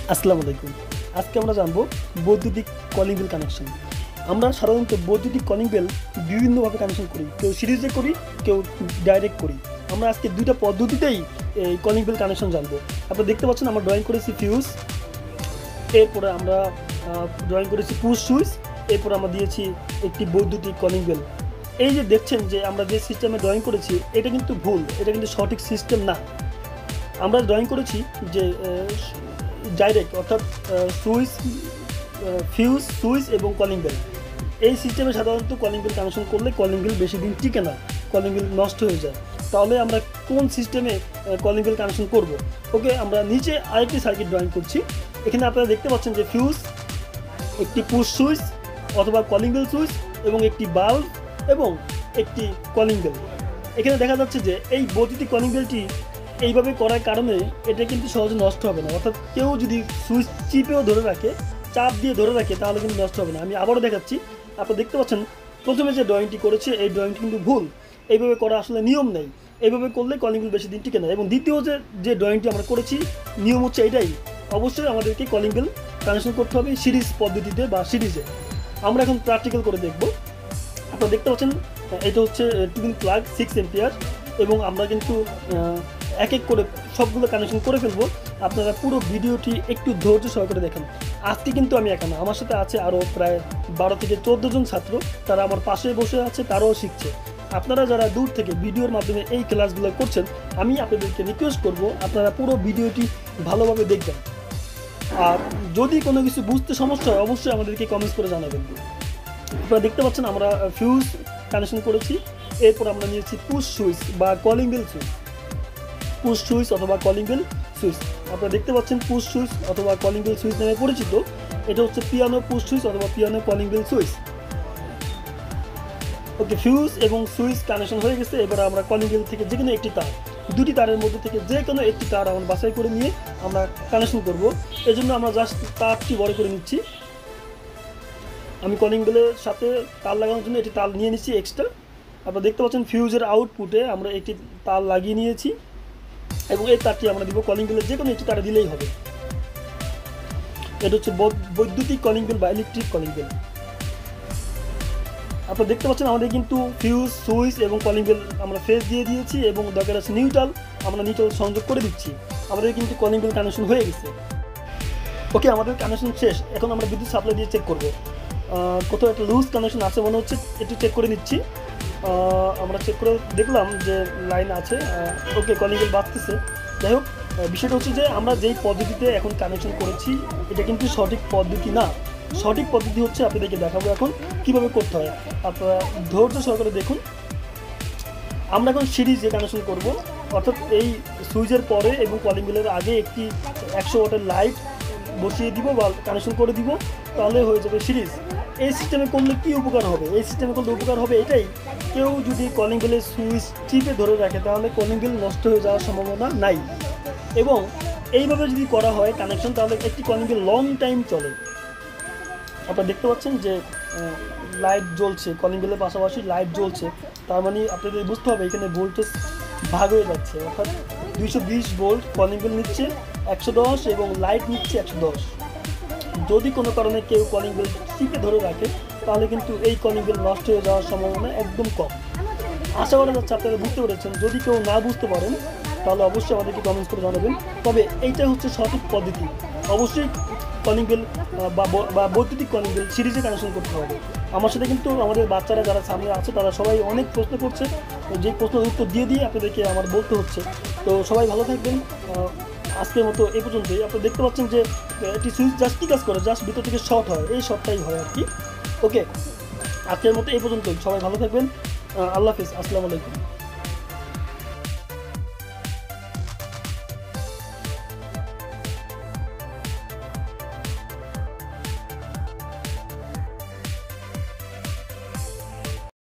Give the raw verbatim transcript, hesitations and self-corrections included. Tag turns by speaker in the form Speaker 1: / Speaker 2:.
Speaker 1: আসসালামু আলাইকুম। আজকে আমরা জানবো বৈদ্যুতিক কলিং বেল কানেকশন। আমরা সাধারণত বৈদ্যুতিক কলিং বেল বিভিন্নভাবে কানেকশন করি, কেউ সিরিজে করি, কেউ ডাইরেক্ট করি। আমরা আজকে দুইটা পদ্ধতিতেই এই কলিং বেল কানেকশন জানবো। আপনারা দেখতে পাচ্ছেন আমরা ড্রয়িং করেছি ফিউজ, এরপরে আমরা ড্রয়িং করেছি পুশ সুইচ, এরপর আমরা দিয়েছি একটি বৈদ্যুতিক কলিং বেল। এই যে দেখছেন যে আমরা যে সিস্টেমে ড্রয়িং করেছি এটা কিন্তু ভুল, এটা কিন্তু সঠিক সিস্টেম না। আমরা ড্রয়িং করেছি যে ডাইরেক্ট, অর্থাৎ সুইচ, ফিউজ, সুইচ এবং কলিং বেল। এই সিস্টেমে সাধারণত কলিং বেল কানেকশন করলে কলিং বেল বেশি দিন টিকে না, কলিং বেল নষ্ট হয়ে যায়। তাহলে আমরা কোন সিস্টেমে কলিং বেল কানেকশন করব? ওকে, আমরা নিচে আরেকটি সার্কিট ড্রয়িং করছি। এখানে আপনারা দেখতে পাচ্ছেন যে ফিউজ, একটি পুশ সুইচ অথবা কলিং বেল সুইচ এবং একটি বাল্ব এবং একটি কলিং বেল। এখানে দেখা যাচ্ছে যে এই বৈদ্যুতিক কলিং বেলটি এইভাবে করার কারণে এটা কিন্তু সহজে নষ্ট হবে না। অর্থাৎ কেউ যদি সুইচ চিপেও ধরে রাখে, চাপ দিয়ে ধরে রাখে, তাহলে কিন্তু নষ্ট হবে না। আমি আবারও দেখাচ্ছি। আপনারা দেখতে পাচ্ছেন প্রথমে যে ড্রয়িংটি করেছে এই ড্রয়িংটি কিন্তু ভুল, এইভাবে করা আসলে নিয়ম নেই। এইভাবে করলে কলিং বেল বেশি দিন টিকে না। এবং দ্বিতীয় যে যে ড্রয়িংটি আমরা করেছি, নিয়ম হচ্ছে এটাই, অবশ্যই আমাদেরকে কলিং বেল কানেকশন করতে হবে সিরিজ পদ্ধতিতে বা সিরিজে। আমরা এখন প্র্যাকটিক্যাল করে দেখব। আপনারা দেখতে পাচ্ছেন এটা হচ্ছে টুইন প্লাগ সিক্স এম্পিয়ার এবং আমরা কিন্তু এক এক করে সবগুলো কানেকশন করে ফেলবো। আপনারা পুরো ভিডিওটি একটু ধৈর্য সহকারে দেখেন। আজকে কিন্তু আমি একা না, আমার সাথে আছে আরও প্রায় বারো থেকে চোদ্দো জন ছাত্র, তারা আমার পাশে বসে আছে, তারাও শিখছে। আপনারা যারা দূর থেকে ভিডিওর মাধ্যমে এই ক্লাসগুলো করছেন, আমি আপনাদেরকে রিকোয়েস্ট করব আপনারা পুরো ভিডিওটি ভালোভাবে দেখবেন। আর যদি কোনো কিছু বুঝতে সমস্যা হয় অবশ্যই আমাদেরকে কমেন্টস করে জানাবেন। আপনারা দেখতে পাচ্ছেন আমরা ফিউজ কানেকশন করেছি, এরপর আমরা নিয়েছি পুশ সুইচ বা calling bell switch, push switch অথবা কলিং বেল সুইচ। আপনারা দেখতে পাচ্ছেন পুশ সুইচ অথবা কলিং বেল সুইচ নামে পরিচিত। এটা হচ্ছে পিয়ানো পুশ সুইচ অথবা piano calling bell switch. Okay, fuse এবং সুইচ কানেকশন হয়ে গেছে। এবার আমরা কলিং বেল থেকে যে কোনো একটি তার, দুটি তারের মধ্যে থেকে যে কোনো একটি তার আমরা বাছাই করে নিয়ে আমরা কানেকশন করব। এই জন্য আমরা জাস্ট তারটি বড় করে নিচ্ছি। আমি কলিং বেলের সাথে তার লাগানোর জন্য একটি তার নিয়ে নিচ্ছি এক্সট্রা। আপনারা দেখতে পাচ্ছেন ফিউজের আউটপুটে আমরা একটি তার লাগিয়ে নিয়েছি এবং এই তারটি আমরা দিব কলিং বেলের যে কোনো একটি তারে দিলেই হবে। এটা হচ্ছে বৈদ্যুতিক কলিং বেল বা ইলেকট্রিক কলিং বেল। আপনারা দেখতে পাচ্ছেন আমাদের কিন্তু ফিউজ, সুইচ এবং কলিং বেল আমরা ফেজ দিয়ে দিয়েছি এবং দরকার আছে নিউট্রাল, আমরা নিউট্রাল সংযোগ করে দিচ্ছি। আমাদের কিন্তু কলিং বেল কানেকশন হয়ে গেছে। ওকে, আমাদের কানেকশন শেষ। এখন আমরা বিদ্যুৎ সাপ্লাই দিয়ে চেক করব। কোথাও একটা লুজ কানেকশন আছে মনে হচ্ছে, একটু চেক করে নিচ্ছি। আমরা চেক করে দেখলাম যে লাইন আছে। ওকে, কলিং বেল বাজতেছে। যাই হোক, বিষয়টা হচ্ছে যে আমরা যেই পদ্ধতিতে এখন কানেকশন করেছি এটা কিন্তু সঠিক পদ্ধতি না। সঠিক পদ্ধতি হচ্ছে, আপনাদেরকে দেখাবো এখন কীভাবে করতে হয়। আপনারা ধৈর্য সহকারে দেখুন। আমরা এখন সিরিজে কানেকশন করব, অর্থাৎ এই সুইচের পরে এবং কলিং বেলের আগে একটি একশো ওয়াটের লাইট বসিয়ে দিব বা কানেকশন করে দিব, তাহলে হয়ে যাবে সিরিজ। এই সিস্টেমে করলে কী উপকার হবে? এই সিস্টেমে করলে উপকার হবে এটাই, কেউ যদি কলিং বেলের সুইচ টিপে ধরে রাখে তাহলে কলিং বেল নষ্ট হয়ে যাওয়ার সম্ভাবনা নাই। এবং এইভাবে যদি করা হয় কানেকশন, তাহলে একটি কলিং বেল লং টাইম চলে। আপনারা দেখতে পাচ্ছেন যে লাইট জ্বলছে, কলিং বেলের পাশাপাশি লাইট জ্বলছে, তার মানে আপনাদের বুঝতে হবে এখানে ভোল্টেজ ভাগ হয়ে যাচ্ছে। অর্থাৎ দুইশো বিশ ভোল্ট কলিং বেল নিচ্ছে একশো দশ এবং লাইট নিচ্ছে একশো দশ। যদি কোনো কারণে কেউ কলিং বেল টিপে ধরে রাখে তাহলে কিন্তু এই কলিং বেল নষ্ট হয়ে যাওয়ার সম্ভাবনা একদম কম। আশা করা যাচ্ছে আপনারা বুঝতে পেরেছেন। যদি কেউ না বুঝতে পারেন তাহলে অবশ্যই আমাদেরকে কমেন্টস করে জানাবেন। তবে এইটা হচ্ছে সঠিক পদ্ধতি। অবশ্যই কলিং বেল বা বৈদ্যুতিক কলিং বেল সিরিজে কানেকশন করতে হবে। আমার সাথে কিন্তু আমাদের বাচ্চারা যারা সামনে আছে তারা সবাই অনেক প্রশ্ন করছে, যে প্রশ্নের উত্তর দিয়ে দিয়ে আপনাদেরকে আমার বলতে হচ্ছে। তো সবাই ভালো থাকবেন। আজকের মতো এই পর্যন্তই। আপনারা দেখতে পাচ্ছেন যে একটি সুইচ জাস্ট কী কাজ করে, জাস্ট ভিতর থেকে শর্ট হয়, এই শর্টটাই হয় আর কি। ওকে, আজকের মতো এই পর্যন্তই। সবাই ভালো থাকবেন। আল্লাহ হাফিজ, আসসালামু আলাইকুম।